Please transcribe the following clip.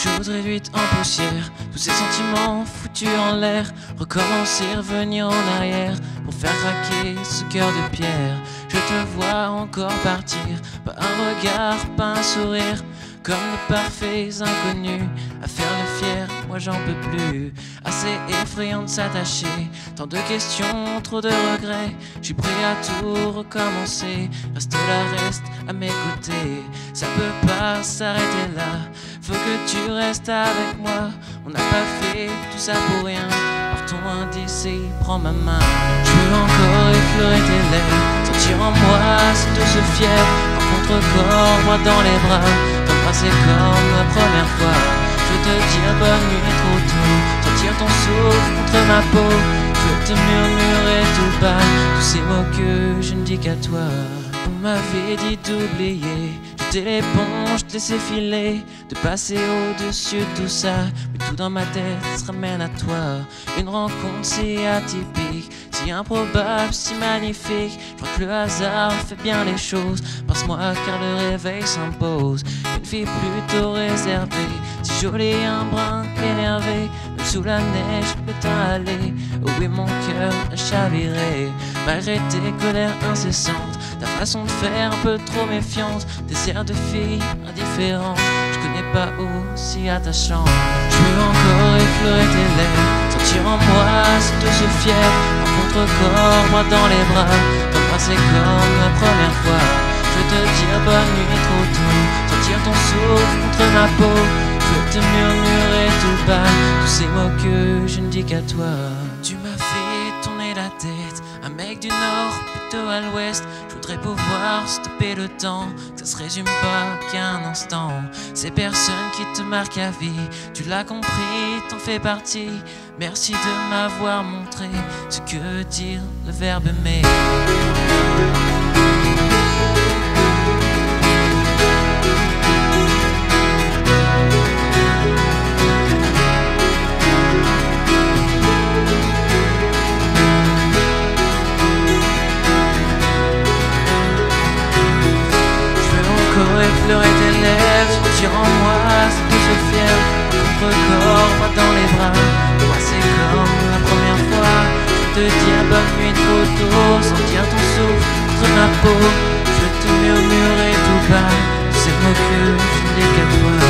choses réduites en poussière, tous ces sentiments foutus en l'air, recommencer, revenir en arrière pour faire craquer ce cœur de pierre. Je te vois encore partir, pas un regard, pas un sourire, comme de parfaits inconnus, à faire le fier, moi j'en peux plus. Assez effrayant de s'attacher, tant de questions, trop de regrets. Je suis prêt à tout recommencer, reste là, reste à mes côtés. Ça peut pas s'arrêter là, faut que tu restes avec moi. On n'a pas fait tout ça pour rien, partons indice et prends ma main. Je veux encore effleurer tes lèvres, sentir en moi cette douce fièvre, en contre-corps, moi dans les bras, t'embrasser comme la première fois. Je veux te dire bonne nuit trop tôt, sentir ton souffle contre ma peau. Je veux te murmurer tout bas tous ces mots que je ne dis qu'à toi. On m'avait dit d'oublier, jeter l'éponge, te laisser filer, de passer au-dessus de tout ça. Mais tout dans ma tête se ramène à toi. Une rencontre si atypique, si improbable, si magnifique. Je crois que le hasard fait bien les choses. Passe-moi car le réveil s'impose. Une fille plutôt réservée, si jolie, un brin énervé. Même sous la neige, le temps allait. Oh oui, mon cœur a chaviré. Malgré tes colères incessantes, ta façon de faire un peu trop méfiante, des airs de fille indifférente, je connais pas aussi attachant. Je veux encore effleurer tes lèvres, sentir en moi cette douce fièvre, en contre-corps, moi dans les bras, t'embrasser comme la première fois. Je veux te dire bonne nuit trop tôt, sentir ton souffle contre ma peau. Je veux te murmurer tout bas tous ces mots que je ne dis qu'à toi. Tu m'as fait tourner la tête, un mec du nord plutôt à l'ouest. Je voudrais pouvoir stopper le temps, que ça se résume pas qu'à un instant. Ces personnes qui te marquent à vie, tu l'as compris, t'en fais partie. Merci de m'avoir montré ce que veut dire le verbe aimer. Effleurer tes lèvres, sentir en moi cette douce fièvre, contre-corps, moi dans les bras. Moi c'est comme la première fois, je veux te dire bonne nuit trop tôt, sentir ton souffle contre ma peau. Je veux te murmurer tout bas tous ces mots que je n'ai qu'à toi.